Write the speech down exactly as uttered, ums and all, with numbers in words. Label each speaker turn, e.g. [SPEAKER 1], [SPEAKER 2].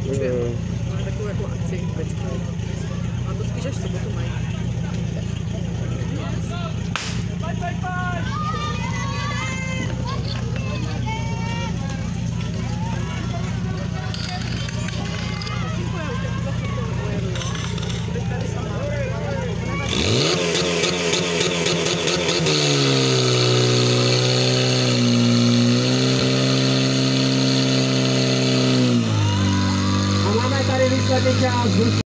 [SPEAKER 1] Už vím, máme takovou jako akci večku. A to spíš až v sobotu mají. Pojď, pojď, pojď!
[SPEAKER 2] Máme tady výsledný čas.